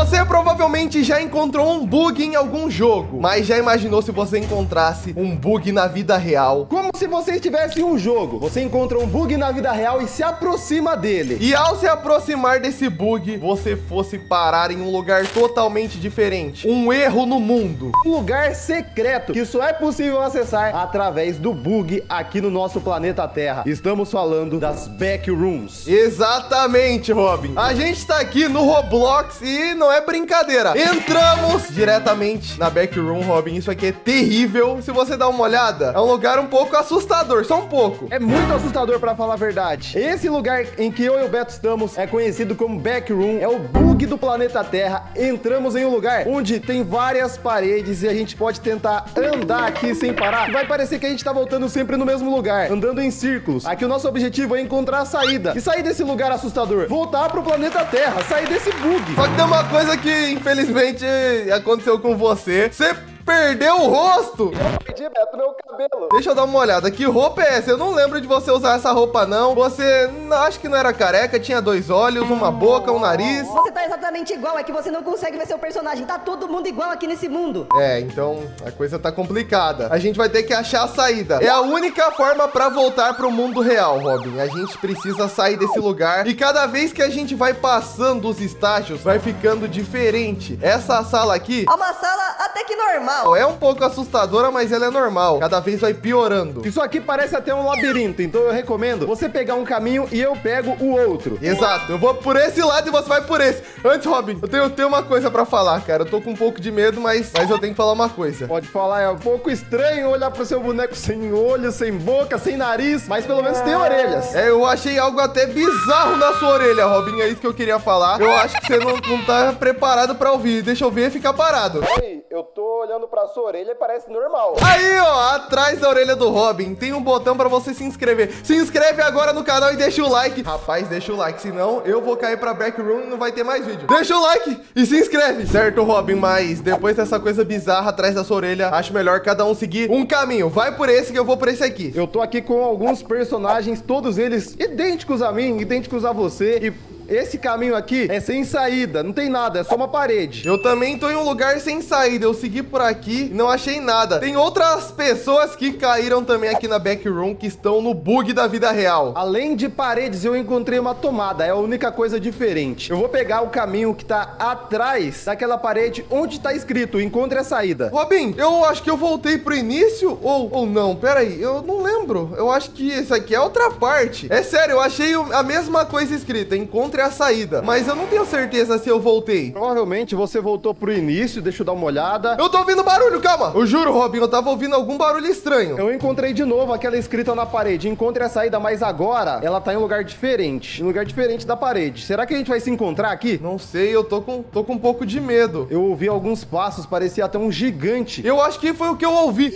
Você provavelmente já encontrou um bug em algum jogo, mas já imaginou se você encontrasse um bug na vida real? Como se você estivesse em um jogo, você encontra um bug na vida real e se aproxima dele. E ao se aproximar desse bug, você fosse parar em um lugar totalmente diferente. Um erro no mundo. Um lugar secreto que só é possível acessar através do bug aqui no nosso planeta Terra. Estamos falando das Backrooms. Exatamente, Robin. A gente tá aqui no Roblox e não é brincadeira. Entramos diretamente na Backroom, Robin. Isso aqui é terrível. Se você dar uma olhada, é um lugar um pouco assustador, só um pouco. É muito assustador, pra falar a verdade. Esse lugar em que eu e o Beto estamos é conhecido como Backroom. É o bug do planeta Terra. Entramos em um lugar onde tem várias paredes e a gente pode tentar andar aqui sem parar. Vai parecer que a gente tá voltando sempre no mesmo lugar, andando em círculos. Aqui o nosso objetivo é encontrar a saída e sair desse lugar assustador, voltar pro planeta Terra, sair desse bug. Só que tem uma coisa que infelizmente aconteceu com você. Você perdeu o rosto. Eu perdi, Beto, meu cabelo. Deixa eu dar uma olhada. Que roupa é essa? Eu não lembro de você usar essa roupa, não. Você, acho que não era careca, tinha 2 olhos, uma boca, um nariz. Você tá exatamente igual, é que você não consegue ver seu personagem. Tá todo mundo igual aqui nesse mundo. É, então a coisa tá complicada. A gente vai ter que achar a saída. É a única forma pra voltar pro mundo real, Robin. A gente precisa sair desse lugar. E cada vez que a gente vai passando os estágios, vai ficando diferente. Essa sala aqui É uma sala até que normal. é um pouco assustadora, mas ela é normal. Cada vez vai piorando. Isso aqui parece até um labirinto, então eu recomendo você pegar um caminho e eu pego o outro. Exato, eu vou por esse lado e você vai por esse. Antes, Robin, eu tenho uma coisa pra falar, cara. Eu tô com um pouco de medo, mas eu tenho que falar uma coisa. Pode falar, é um pouco estranho olhar pro seu boneco sem olho, sem boca, sem nariz, mas pelo menos tem orelhas. É, eu achei algo até bizarro na sua orelha, Robin. É isso que eu queria falar. Eu acho que você não tá preparado pra ouvir. Deixa eu ver e ficar parado. Ei, eu tô olhando pra sua orelha e parece normal. Aí, ó, atrás da orelha do Robin tem um botão pra você se inscrever. Se inscreve agora no canal e deixa o like. Rapaz, deixa o like, senão eu vou cair pra Backroom e não vai ter mais vídeo. Deixa o like e se inscreve. Certo, Robin, mas depois dessa coisa bizarra atrás da sua orelha, acho melhor cada um seguir um caminho. Vai por esse que eu vou por esse aqui. Eu tô aqui com alguns personagens, todos eles idênticos a mim, idênticos a você, e esse caminho aqui é sem saída, não tem nada, é só uma parede. Eu também tô em um lugar sem saída. Eu segui por aqui e não achei nada. Tem outras pessoas que caíram também aqui na Backroom, que estão no bug da vida real. Além de paredes, eu encontrei uma tomada, é a única coisa diferente. Eu vou pegar o caminho que tá atrás daquela parede onde tá escrito, encontre a saída. Robin, eu acho que eu voltei pro início ou não, pera aí, eu não lembro. Eu acho que esse aqui é outra parte. É sério, eu achei a mesma coisa escrita, encontre a saída, mas eu não tenho certeza se eu voltei. Provavelmente você voltou pro início, deixa eu dar uma olhada. Eu tô ouvindo barulho, calma. Eu juro, Robin, eu tava ouvindo algum barulho estranho. Eu encontrei de novo aquela escrita na parede, encontre a saída, mas agora ela tá em um lugar diferente, da parede. Será que a gente vai se encontrar aqui? Não sei, eu tô com um pouco de medo. Eu ouvi alguns passos, parecia até um gigante. Eu acho que foi o que eu ouvi.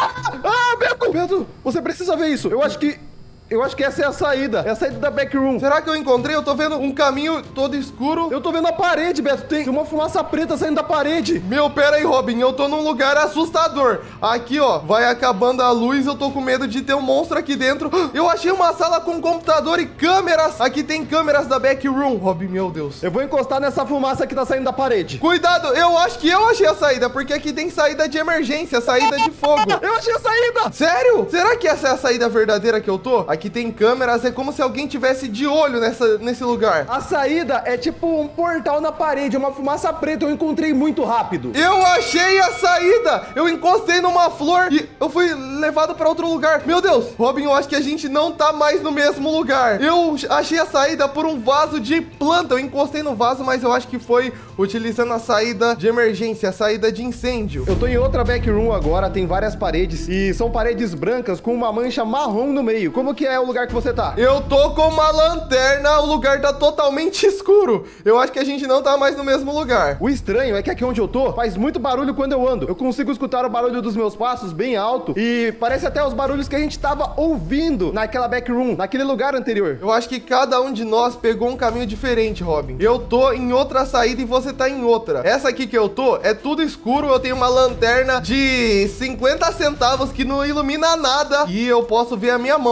Beto, você precisa ver isso. Eu acho que essa é a saída da Backroom. Será que eu encontrei? Eu tô vendo um caminho todo escuro. Eu tô vendo a parede, Beto. Tem uma fumaça preta saindo da parede. Meu, pera aí, Robin. Eu tô num lugar assustador. Aqui, ó, vai acabando a luz. Eu tô com medo de ter um monstro aqui dentro. Eu achei uma sala com computador e câmeras. Aqui tem câmeras da Backroom. Robin, meu Deus. Eu vou encostar nessa fumaça que tá saindo da parede. Cuidado, eu acho que eu achei a saída, porque aqui tem saída de emergência, saída de fogo. Eu achei a saída. Sério? Será que essa é a saída verdadeira que eu tô? Aqui tem câmeras, é como se alguém tivesse de olho nesse lugar. A saída é tipo um portal na parede, uma fumaça preta, eu encontrei muito rápido. Eu achei a saída! Eu encostei numa flor e eu fui levado pra outro lugar. Meu Deus! Robin, eu acho que a gente não tá mais no mesmo lugar. Eu achei a saída por um vaso de planta. Eu encostei no vaso, mas eu acho que foi utilizando a saída de emergência, a saída de incêndio. Eu tô em outra Backroom agora, tem várias paredes e são paredes brancas com uma mancha marrom no meio. Como que é o lugar que você tá? Eu tô com uma lanterna, o lugar tá totalmente escuro. Eu acho que a gente não tá mais no mesmo lugar. O estranho é que aqui onde eu tô faz muito barulho quando eu ando. Eu consigo escutar o barulho dos meus passos bem alto e parece até os barulhos que a gente tava ouvindo naquela Backroom, naquele lugar anterior. Eu acho que cada um de nós pegou um caminho diferente, Robin. Eu tô em outra saída e você tá em outra. Essa aqui que eu tô é tudo escuro, eu tenho uma lanterna de 50 centavos que não ilumina nada e eu posso ver a minha mão até.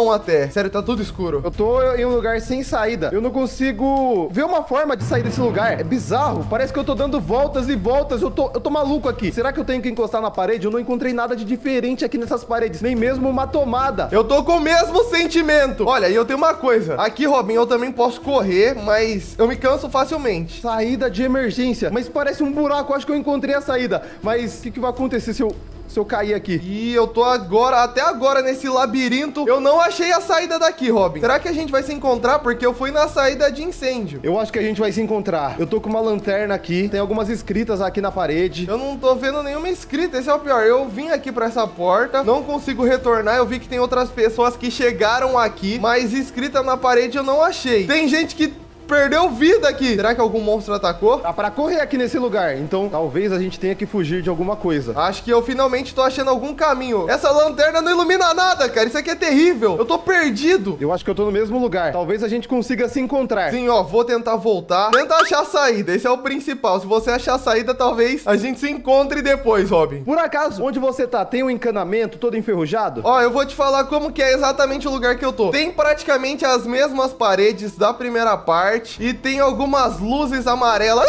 é. Sério, tá tudo escuro. Eu tô em um lugar sem saída. Eu não consigo ver uma forma de sair desse lugar. É bizarro. Parece que eu tô dando voltas e voltas. Eu tô maluco aqui. Será que eu tenho que encostar na parede? Eu não encontrei nada de diferente aqui nessas paredes. Nem mesmo uma tomada. Eu tô com o mesmo sentimento. Olha, e eu tenho uma coisa. Aqui, Robin, eu também posso correr, mas eu me canso facilmente. Saída de emergência. Mas parece um buraco. Acho que eu encontrei a saída. Mas o que vai acontecer se eu cair aqui? E eu tô até agora nesse labirinto. Eu não achei a saída daqui, Robin. Será que a gente vai se encontrar? Porque eu fui na saída de incêndio. Eu acho que a gente vai se encontrar. Eu tô com uma lanterna aqui. Tem algumas escritas aqui na parede. Eu não tô vendo nenhuma escrita. Esse é o pior. Eu vim aqui pra essa porta. Não consigo retornar. Eu vi que tem outras pessoas que chegaram aqui. Mas escrita na parede eu não achei. Tem gente que perdeu vida aqui. Será que algum monstro atacou? Dá pra correr aqui nesse lugar. Então, talvez a gente tenha que fugir de alguma coisa. Acho que eu finalmente tô achando algum caminho. Essa lanterna não ilumina nada, cara. Isso aqui é terrível. Eu tô perdido. Eu acho que eu tô no mesmo lugar. Talvez a gente consiga se encontrar. Sim, ó. Vou tentar voltar. Tenta achar a saída. Esse é o principal. Se você achar a saída, talvez a gente se encontre depois, Robin. Por acaso, onde você tá, tem um encanamento todo enferrujado? Ó, eu vou te falar como que é exatamente o lugar que eu tô. Tem praticamente as mesmas paredes da primeira parte. E tem algumas luzes amarelas.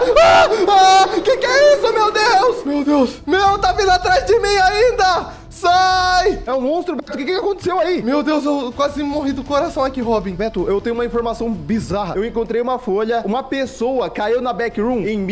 Que é isso, meu Deus? Meu Deus. Meu, tá vindo atrás de mim ainda. Sai! É um monstro, Beto. O que aconteceu aí? Meu Deus, eu quase morri do coração aqui, Robin. Beto, eu tenho uma informação bizarra. Eu encontrei uma folha. Uma pessoa caiu na Backroom em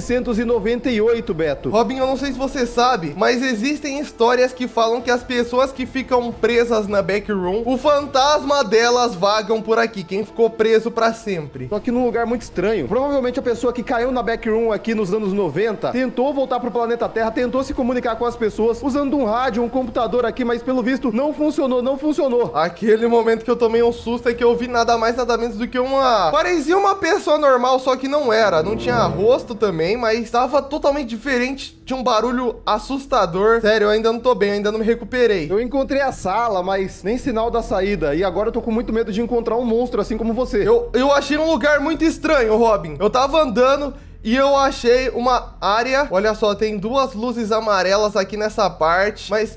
1998, Beto. Robin, eu não sei se você sabe, mas existem histórias que falam que as pessoas que ficam presas na Backroom, o fantasma delas vagam por aqui. Quem ficou preso pra sempre. Tô aqui num lugar muito estranho. Provavelmente a pessoa que caiu na Backroom aqui nos anos 90 tentou voltar pro planeta Terra, tentou se comunicar com as pessoas usando um rádio, um computador aqui, mas pelo visto não funcionou. Aquele momento que eu tomei um susto é que eu vi nada mais, nada menos do que parecia uma pessoa normal, só que não era. Não tinha rosto também, mas estava totalmente diferente. Tinha um barulho assustador. Sério, eu ainda não tô bem, eu ainda não me recuperei. Eu encontrei a sala, mas nem sinal da saída. E agora eu tô com muito medo de encontrar um monstro, assim como você. Eu achei um lugar muito estranho, Robin. Eu tava andando e eu achei uma área. Olha só, tem duas luzes amarelas aqui nessa parte. Mas,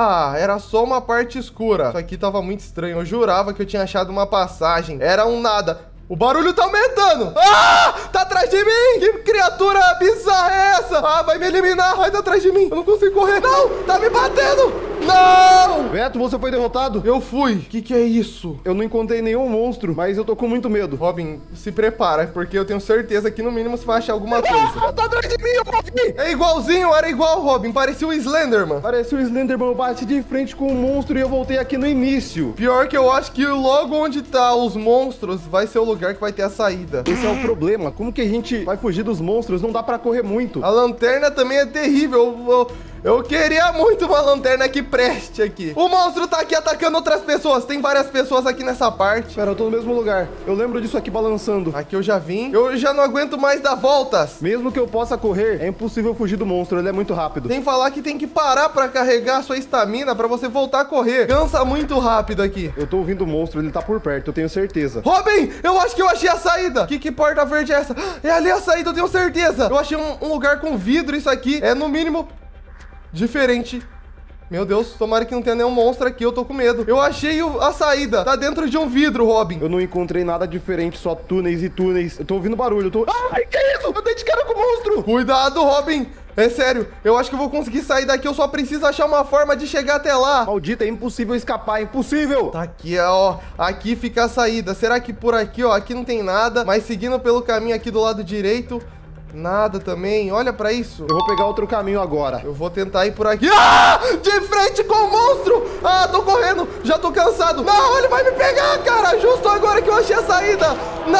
era só uma parte escura. Isso aqui tava muito estranho. Eu jurava que eu tinha achado uma passagem. Era um nada. O barulho tá aumentando. Tá atrás de mim. Que criatura bizarra é essa? Vai me eliminar. Vai, tá atrás de mim. Eu não consigo correr. Não, tá me batendo. Não! Beto, você foi derrotado? Eu fui. Que é isso? Eu não encontrei nenhum monstro, mas eu tô com muito medo. Robin, se prepara, porque eu tenho certeza que no mínimo você vai achar alguma coisa. Tá atrás de mim, eu morri! É igualzinho, era igual, Robin. Parecia o Slenderman. Parecia o Slenderman, eu bati de frente com o monstro e eu voltei aqui no início. Pior que eu acho que logo onde tá os monstros vai ser o lugar que vai ter a saída. Esse é o problema. Como que a gente vai fugir dos monstros? Não dá pra correr muito. A lanterna também é terrível. Eu queria muito uma lanterna que preste aqui. O monstro tá aqui atacando outras pessoas. Tem várias pessoas aqui nessa parte. Pera, eu tô no mesmo lugar. Eu lembro disso aqui balançando. Aqui eu já vim. Eu já não aguento mais dar voltas. Mesmo que eu possa correr, é impossível fugir do monstro. Ele é muito rápido. Tem que falar que tem que parar pra carregar a sua estamina pra você voltar a correr. Cansa muito rápido aqui. Eu tô ouvindo o monstro. Ele tá por perto, eu tenho certeza. Robin, eu acho que eu achei a saída. Que porta verde é essa? É ali a saída, eu tenho certeza. Eu achei um lugar com vidro. Isso aqui é no mínimo diferente. Meu Deus, tomara que não tenha nenhum monstro aqui, eu tô com medo. Eu achei a saída, tá dentro de um vidro, Robin. Eu não encontrei nada diferente, só túneis e túneis. Eu tô ouvindo barulho, Ai, que isso? Eu dei de cara com o monstro. Cuidado, Robin. É sério, eu acho que eu vou conseguir sair daqui, eu só preciso achar uma forma de chegar até lá. Maldita, é impossível escapar, é impossível. Tá aqui, ó, aqui fica a saída. Será que por aqui, ó, aqui não tem nada, mas seguindo pelo caminho aqui do lado direito... Nada também, olha pra isso. Eu vou pegar outro caminho agora. Eu vou tentar ir por aqui. De frente com o monstro. Tô correndo, já tô cansado. Não, ele vai me pegar, cara. Justo agora que eu achei a saída.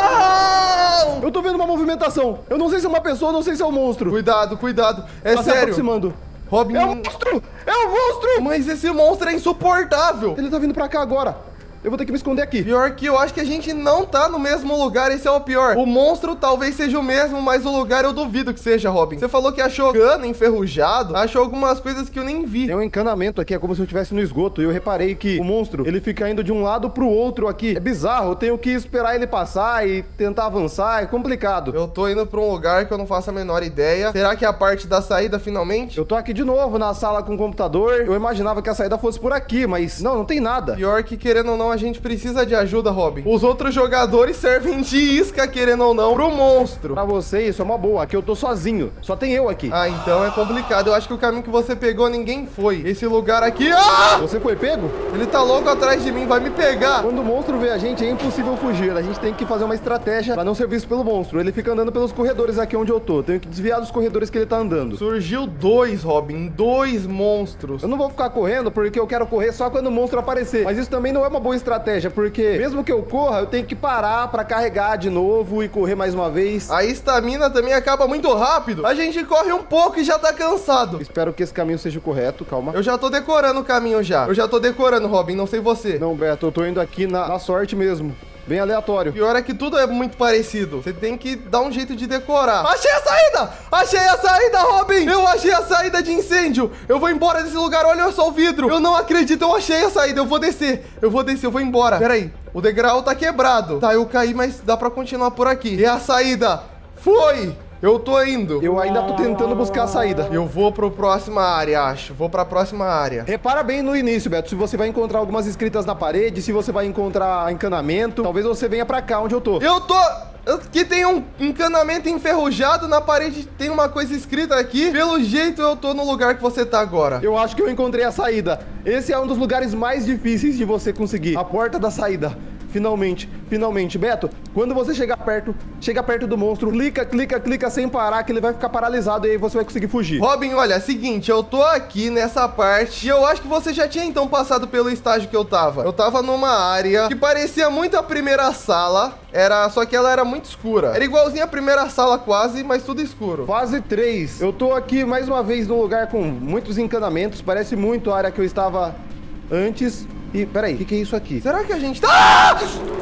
Não! Eu tô vendo uma movimentação. Eu não sei se é uma pessoa, não sei se é um monstro. Cuidado, cuidado. É tá sério. Se aproximando. Robin... É um monstro! É um monstro! Mas esse monstro é insuportável. Ele tá vindo pra cá agora. Eu vou ter que me esconder aqui. Pior que eu acho que a gente não tá no mesmo lugar, esse é o pior. O monstro talvez seja o mesmo, mas o lugar eu duvido que seja, Robin. Você falou que achou cano enferrujado, achou algumas coisas que eu nem vi. Tem um encanamento aqui, é como se eu estivesse no esgoto. E eu reparei que o monstro, ele fica indo de um lado pro outro aqui. É bizarro, eu tenho que esperar ele passar e tentar avançar, é complicado. Eu tô indo pra um lugar que eu não faço a menor ideia. Será que é a parte da saída finalmente? Eu tô aqui de novo na sala com o computador. Eu imaginava que a saída fosse por aqui, mas não tem nada. Pior que querendo ou não, a a gente precisa de ajuda, Robin. Os outros jogadores servem de isca, querendo ou não, pro monstro. Pra você, isso é uma boa. Aqui eu tô sozinho. Só tem eu aqui. Ah, então é complicado. Eu acho que o caminho que você pegou, ninguém foi. Esse lugar aqui... Ah! Você foi pego? Ele tá louco atrás de mim, vai me pegar. Quando o monstro vê a gente, é impossível fugir. A gente tem que fazer uma estratégia pra não ser visto pelo monstro. Ele fica andando pelos corredores aqui onde eu tô. Tenho que desviar dos corredores que ele tá andando. Surgiu dois, Robin. Dois monstros. Eu não vou ficar correndo porque eu quero correr só quando o monstro aparecer. Mas isso também não é uma boa estratégia, porque mesmo que eu corra, eu tenho que parar pra carregar de novo e correr mais uma vez. A estamina também acaba muito rápido. A gente corre um pouco e já tá cansado. Espero que esse caminho seja o correto, calma. Eu já tô decorando o caminho já. Eu já tô decorando, Robin, não sei você. Não, Beto, eu tô indo aqui na sorte mesmo. Bem aleatório. Pior é que tudo é muito parecido. Você tem que dar um jeito de decorar. Achei a saída! Achei a saída, Robin! Eu achei a saída de incêndio. Eu vou embora desse lugar. Olha só o vidro. Eu não acredito. Eu achei a saída. Eu vou descer. Eu vou embora. Pera aí. O degrau tá quebrado. Tá, eu caí, mas dá pra continuar por aqui. E a saída? Foi! Eu tô indo. Eu ainda tô tentando buscar a saída. Eu vou pra próxima área, acho. Vou pra próxima área. Repara bem no início, Beto. Se você vai encontrar algumas escritas na parede, se você vai encontrar encanamento, talvez você venha pra cá onde eu tô. Aqui tem um encanamento enferrujado, na parede tem uma coisa escrita aqui. Pelo jeito eu tô no lugar que você tá agora. Eu acho que eu encontrei a saída. Esse é um dos lugares mais difíceis de você conseguir. A porta da saída. Finalmente, finalmente. Beto, quando você chega perto do monstro, clica sem parar, que ele vai ficar paralisado e aí você vai conseguir fugir. Robin, olha, é o seguinte, eu tô aqui nessa parte e eu acho que você já tinha então passado pelo estágio que eu tava. Eu tava numa área que parecia muito a primeira sala, só que ela era muito escura. Era igualzinha a primeira sala quase, mas tudo escuro. Fase 3. Eu tô aqui mais uma vez num lugar com muitos encanamentos, parece muito a área que eu estava antes. E, peraí, o que é isso aqui? Será que a gente tá... Ah!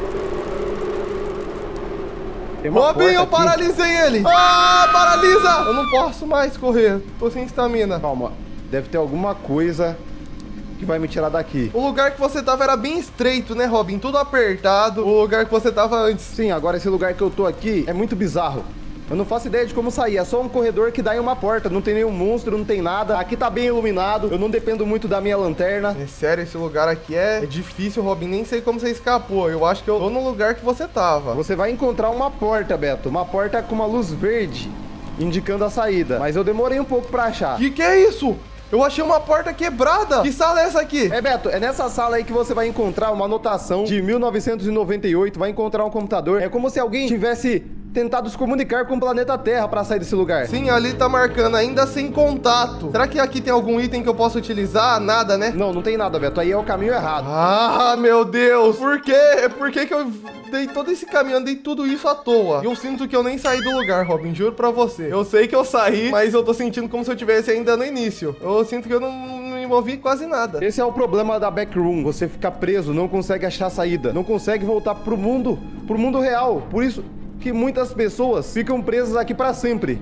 Robin, eu paralisei ele. Ah, paralisa! Eu não posso mais correr. Tô sem estamina. Calma, deve ter alguma coisa que vai me tirar daqui. O lugar que você tava era bem estreito, né, Robin? Tudo apertado. O lugar que você tava antes. Sim, agora esse lugar que eu tô aqui é muito bizarro. Eu não faço ideia de como sair, é só um corredor que dá em uma porta, não tem nenhum monstro, não tem nada. Aqui tá bem iluminado, eu não dependo muito da minha lanterna. É sério, esse lugar aqui é difícil, Robin, nem sei como você escapou. Eu acho que eu tô no lugar que você tava. Você vai encontrar uma porta, Beto, uma porta com uma luz verde, indicando a saída. Mas eu demorei um pouco pra achar. Que é isso? Eu achei uma porta quebrada. Que sala é essa aqui? É, Beto, é nessa sala aí que você vai encontrar uma anotação de 1998, vai encontrar um computador. É como se alguém tivesse tentado se comunicar com o planeta Terra pra sair desse lugar. Sim, ali tá marcando ainda sem contato. Será que aqui tem algum item que eu possa utilizar? Nada, né? Não tem nada, Beto. Aí é o caminho errado. Ah, meu Deus. Por quê? Por que eu dei todo esse caminho, andei tudo isso à toa? Eu sinto que eu nem saí do lugar, Robin, juro pra você. Eu sei que eu saí, mas eu tô sentindo como se eu tivesse ainda no início. Eu sinto que eu não me envolvi quase nada. Esse é o problema da Backroom. Você fica preso, não consegue achar saída, não consegue voltar pro mundo real. Por isso que muitas pessoas ficam presas aqui pra sempre.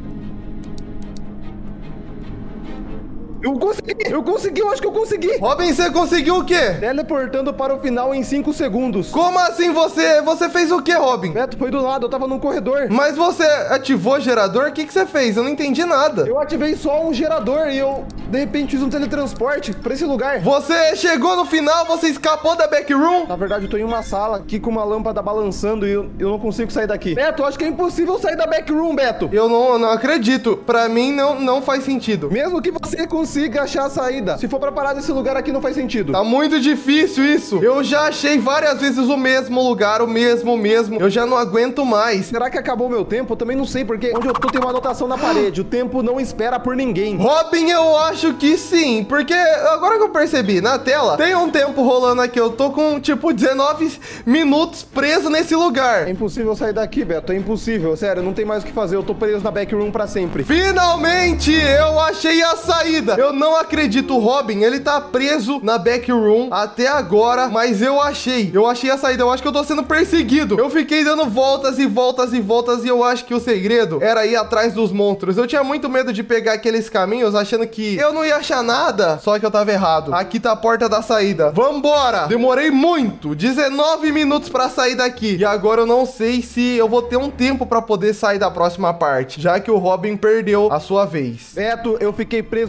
Eu acho que eu consegui. Robin, você conseguiu o quê? Teleportando para o final em 5 segundos. Como assim você fez o quê, Robin? Beto, foi do lado, eu tava num corredor. Mas você ativou o gerador? O que você fez? Eu não entendi nada. Eu ativei só um gerador e eu, de repente, fiz um teletransporte pra esse lugar. Você chegou no final, você escapou da Backroom? Na verdade, eu tô em uma sala aqui com uma lâmpada balançando e eu não consigo sair daqui. Beto, eu acho que é impossível sair da Backroom, Beto. Eu não acredito. Pra mim, não faz sentido. Mesmo que você consiga achar a saída, se for pra parar nesse lugar aqui, não faz sentido. Tá muito difícil isso. Eu já achei várias vezes o mesmo lugar, o mesmo. Eu já não aguento mais. Será que acabou o meu tempo? Eu também não sei, porque onde eu tô tem uma anotação na parede. O tempo não espera por ninguém. Robin, eu acho que sim, porque agora que eu percebi, na tela, tem um tempo rolando aqui. Eu tô com, tipo, 19 minutos preso nesse lugar. É impossível sair daqui, Beto. É impossível. Sério, não tem mais o que fazer. Eu tô preso na Backroom pra sempre. Finalmente, eu achei a saída. Eu não acredito, o Robin, ele tá preso na Backroom até agora, mas eu achei a saída. Eu acho que eu tô sendo perseguido. Eu fiquei dando voltas e eu acho que o segredo era ir atrás dos monstros. Eu tinha muito medo de pegar aqueles caminhos achando que eu não ia achar nada, só que eu tava errado. Aqui tá a porta da saída. Vambora! Demorei muito, 19 minutos pra sair daqui. E agora eu não sei se eu vou ter um tempo pra poder sair da próxima parte, já que o Robin perdeu a sua vez. Beto, eu fiquei preso pra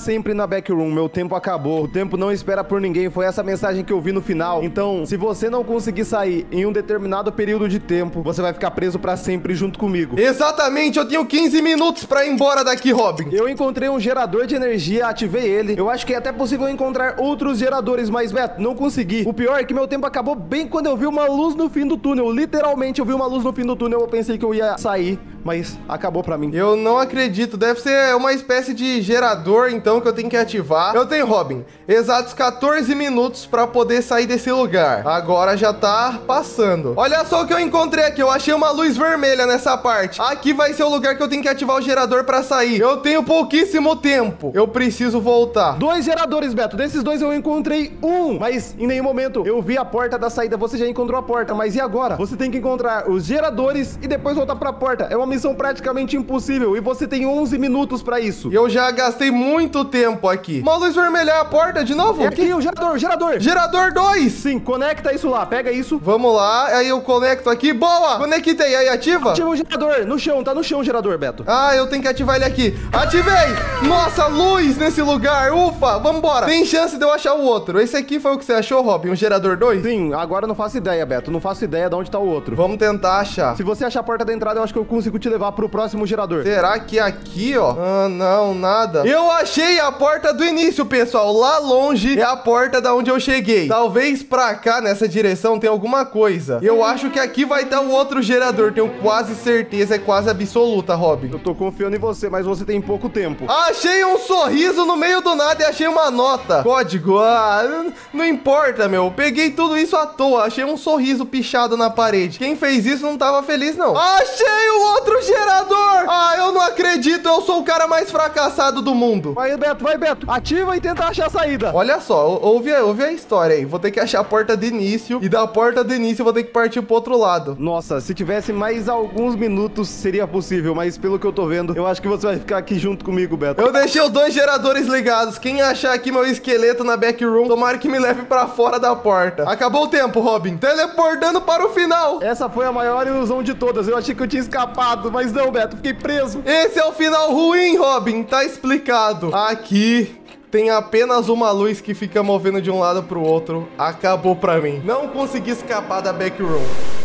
sempre na Backroom. Meu tempo acabou. O tempo não espera por ninguém. Foi essa mensagem que eu vi no final. Então, se você não conseguir sair em um determinado período de tempo, você vai ficar preso pra sempre junto comigo. Exatamente, eu tenho 15 minutos pra ir embora daqui, Robin. Eu encontrei um gerador de energia, ativei ele. Eu acho que é até possível encontrar outros geradores, mas, Beto, não consegui. O pior é que meu tempo acabou bem quando eu vi uma luz no fim do túnel. Literalmente, eu vi uma luz no fim do túnel. Eu pensei que eu ia sair, mas acabou pra mim. Eu não acredito. Deve ser uma espécie de gerador, então, que eu tenho que ativar. Eu tenho, Robin, exatos 14 minutos pra poder sair desse lugar. Agora já tá passando. Olha só o que eu encontrei aqui. Eu achei uma luz vermelha nessa parte. Aqui vai ser o lugar que eu tenho que ativar o gerador pra sair. Eu tenho pouquíssimo tempo. Eu preciso voltar. 2 geradores, Beto. Desses 2 eu encontrei um, mas em nenhum momento eu vi a porta da saída. Você já encontrou a porta, mas e agora? Você tem que encontrar os geradores e depois voltar pra porta. É uma missão praticamente impossível e você tem 11 minutos pra isso. Eu já gastei muito tempo aqui. Uma luz vermelha é a porta de novo? É aqui o gerador. Gerador 2. Sim, conecta isso lá. Pega isso. Vamos lá. Aí eu conecto aqui. Boa. Conectei. Aí ativa? Ativa o gerador. No chão. Tá no chão o gerador, Beto. Ah, eu tenho que ativar ele aqui. Ativei. Nossa, luz nesse lugar. Ufa. Vambora. Tem chance de eu achar o outro. Esse aqui foi o que você achou, Robin? Um gerador 2? Sim, agora eu não faço ideia, Beto. Não faço ideia de onde tá o outro. Vamos tentar achar. Se você achar a porta da entrada, eu acho que eu consigo te levar pro próximo gerador. Será que aqui, ó? Ah, não, nada. Eu achei a porta do início, pessoal. Lá longe é a porta da onde eu cheguei. Talvez pra cá, nessa direção, tem alguma coisa. Eu acho que aqui vai estar o outro gerador. Tenho quase certeza, é quase absoluta, Robin. Eu tô confiando em você, mas você tem pouco tempo. Achei um sorriso no meio do nada e achei uma nota. Código, não importa, meu. Peguei tudo isso à toa. Achei um sorriso pichado na parede. Quem fez isso não tava feliz, não. Achei o outro gerador. Ah, eu não acredito. Eu sou o cara mais fracassado do mundo. Vai, Beto. Ativa e tenta achar a saída. Olha só, ouve a história aí. Vou ter que achar a porta de início e da porta de início eu vou ter que partir pro outro lado. Nossa, se tivesse mais alguns minutos seria possível, mas pelo que eu tô vendo, eu acho que você vai ficar aqui junto comigo, Beto. Eu deixei os 2 geradores ligados. Quem achar aqui meu esqueleto na backroom, tomara que me leve pra fora da porta. Acabou o tempo, Robin. Teleportando para o final. Essa foi a maior ilusão de todas. Eu achei que eu tinha escapado, mas não, Beto. Fiquei preso. Esse é o final ruim, Robin. Tá explicado. Aqui tem apenas uma luz que fica movendo de um lado pro outro. Acabou pra mim. Não consegui escapar da backroom.